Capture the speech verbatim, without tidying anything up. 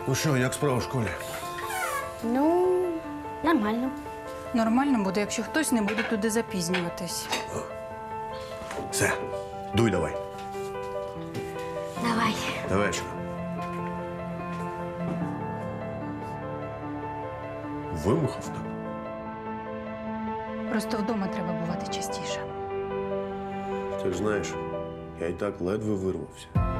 Ну що, як справа в школі? Ну, нормально. Нормально буде, якщо хтось не буде туди запізнюватись. Все, дуй давай. Давай. До вечора. Вимухав так. Просто вдома треба бувати частіше. Ти ж знаєш, я й так ледве вирвався.